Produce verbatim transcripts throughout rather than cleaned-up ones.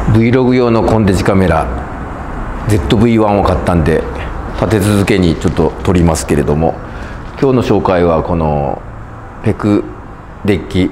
Vlog 用のコンデジカメラ ゼットブイワン を買ったんで立て続けにちょっと撮りますけれども、今日の紹介はこのペクデッキ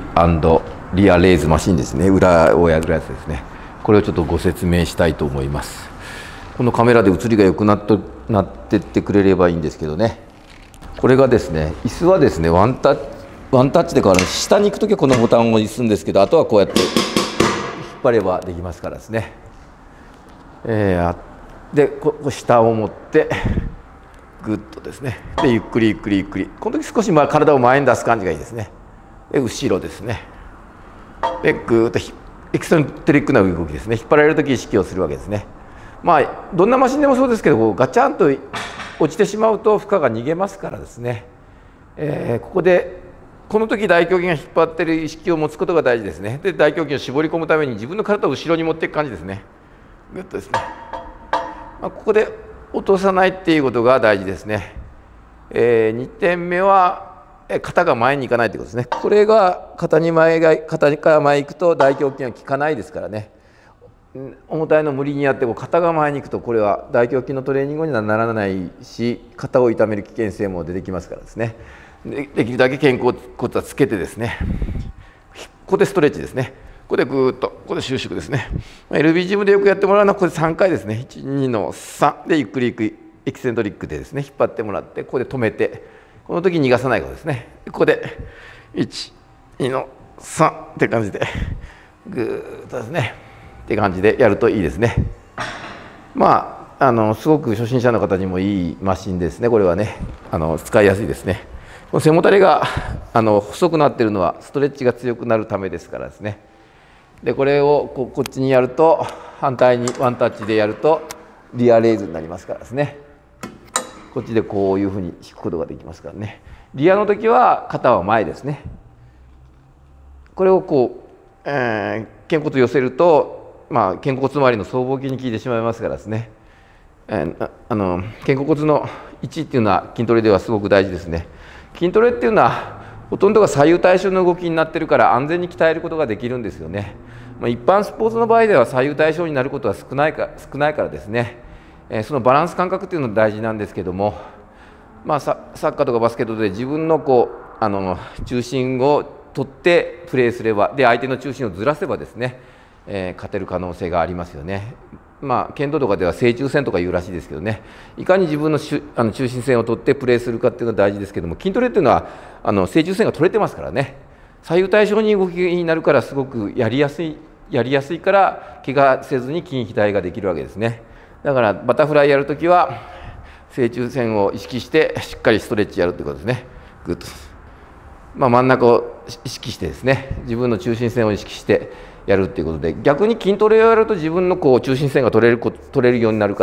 &リアレイズマシンですね。裏をやるやつですね。これをちょっとご説明したいと思います。このカメラで写りが良くなっとなってってくれればいいんですけどね。これがですね、椅子はですねワンタッチワンタッチで変わる。下に行くときはこのボタンを押すんですけど、あとはこうやって引っ張ればできますからですね。えー、でここ下を持ってグッとですね、でゆっくりゆっくりゆっくり、この時少しまあ体を前に出す感じがいいですね。で後ろですね、でグーッとエキセントリックな動きですね。引っ張られるとき意識をするわけですね。まあどんなマシンでもそうですけど、こうガチャンと落ちてしまうと負荷が逃げますからですね、えー、ここでこの時大胸筋が引っ張っている意識を持つことが大事ですね。で大胸筋を絞り込むために自分の体を後ろに持っていく感じですね。グッとですね、まあ、ここで落とさないっていうことが大事ですね。えー、にてんめは肩が前に行かないということですね。これが肩に前が肩から前行くと大胸筋は効かないですからね。重たいの無理にやってこう肩が前に行くと、これは大胸筋のトレーニングにはならないし、肩を痛める危険性も出てきますからですね。で, できるだけ肩甲骨はつけてですね、ここでストレッチですね。ここでぐーっと、ここで収縮ですね。エルビー ジムでよくやってもらうのはここでさんかいですね。いち、にのさんでゆっくりゆっくりエキセントリックでですね引っ張ってもらって、ここで止めて、この時逃がさないことですね。ここでいち、にのさんって感じでぐーっとですねって感じでやるといいですね。まああのすごく初心者の方にもいいマシンですね。これはね、あの使いやすいですね。この背もたれがあの細くなっているのはストレッチが強くなるためですからですね。でこれをここっちにやると、反対にワンタッチでやるとリアレイズになりますからですね。こっちでこういうふうに引くことができますからね。リアの時は肩は前ですね。これをこう、えー、肩骨寄せると、まあ、肩骨周りの僧帽筋に効いてしまいますからですね。えー、あの肩甲骨の位置っていうのは筋トレではすごく大事ですね。筋トレっていうのはほとんどが左右対称の動きになってるから安全に鍛えることができるんですよね。まあ、一般スポーツの場合では左右対称になることは少ないか少ないからですね、えー、そのバランス感覚っていうのが大事なんですけども、まあ、サ, サッカーとかバスケットで自分のこうあの中心を取ってプレーすれば、で相手の中心をずらせばですね、えー、勝てる可能性がありますよね。まあ、剣道とかでは正中線とかいうらしいですけどね、いかに自分のしゅあの中心線を取ってプレーするかっていうのが大事ですけども、筋トレっていうのはあの正中線が取れてますからね、左右対称に動きになるからすごくやりやすいやりやすいから怪我せずに筋肥大ができるわけですね。だからバタフライやるときは正中線を意識してしっかりストレッチやるということですね。グッと、まあ、真ん中を意識してですね、自分の中心線を意識してやるっていうことで、逆に筋トレをやると自分のこう中心線が取れる取れるようになるから、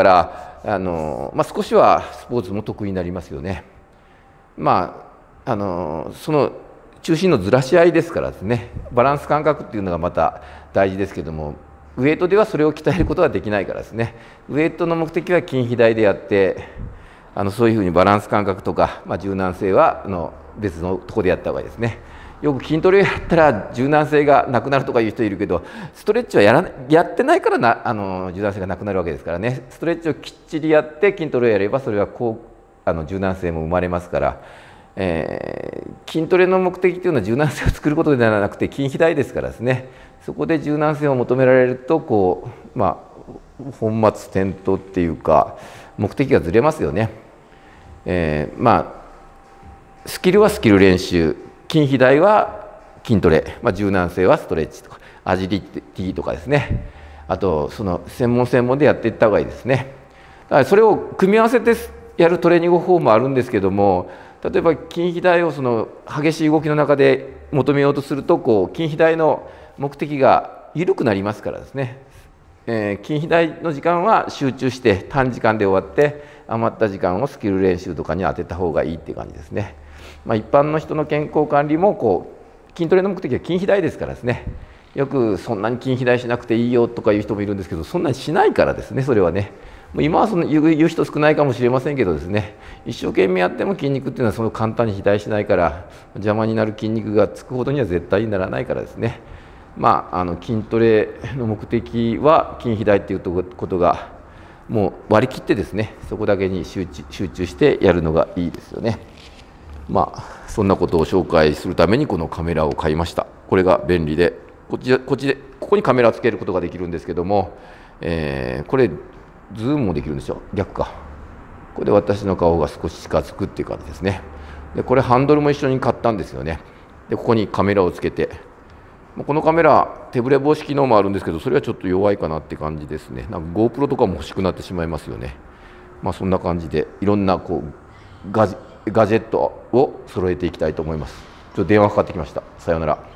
あの、まあ、少しはスポーツも得意になりますよね。まああのその中心のずらし合いですからですね、バランス感覚っていうのがまた大事ですけども、ウエイトではそれを鍛えることはできないからですね。ウエイトの目的は筋肥大でやって、あのそういうふうにバランス感覚とか、まあ、柔軟性はあの別のところでやった方がいいですね。よく筋トレやったら柔軟性がなくなるとかいう人いるけど、ストレッチはやらやってないからなあの柔軟性がなくなるわけですからね。ストレッチをきっちりやって筋トレをやれば、それはこうあの柔軟性も生まれますから、えー、筋トレの目的というのは柔軟性を作ることではなくて筋肥大ですからですね。そこで柔軟性を求められるとこう、まあ、本末転倒っていうか目的がずれますよね。えー、まあスキルはスキル練習、筋肥大は筋トレ、まあ、柔軟性はストレッチとかアジリティとかですね、あとその専門専門でやっていった方がいいですね。だからそれを組み合わせてやるトレーニング方法もあるんですけども、例えば筋肥大をその激しい動きの中で求めようとすると、こう筋肥大の目的が緩くなりますからですね、えー、筋肥大の時間は集中して短時間で終わって、余った時間をスキル練習とかに当てた方がいいっていう感じですね。まあ、一般の人の健康管理もこう筋トレの目的は筋肥大ですからですね、よくそんなに筋肥大しなくていいよとかいう人もいるんですけど、そんなにしないからですね。それはね、今はその言う人少ないかもしれませんけどですね、一生懸命やっても筋肉っていうのはその簡単に肥大しないから、邪魔になる筋肉がつくほどには絶対にならないからですね。 まあ、あの筋トレの目的は筋肥大っていうことがもう割り切ってですね、そこだけに集中、集中してやるのがいいですよね。まあそんなことを紹介するためにこのカメラを買いました。これが便利で、こっちこっちでここにカメラをつけることができるんですけども、えー、これズームもできるんですよ。逆か。これで私の顔が少し近づくっていう感じですね。でこれハンドルも一緒に買ったんですよね。でここにカメラをつけて、このカメラ手ぶれ防止機能もあるんですけど、それはちょっと弱いかなって感じですね。なんか GoPro とかも欲しくなってしまいますよね。まあそんな感じでいろんなこうガジガジェットを揃えていきたいと思います。ちょっと電話かかってきました。さようなら。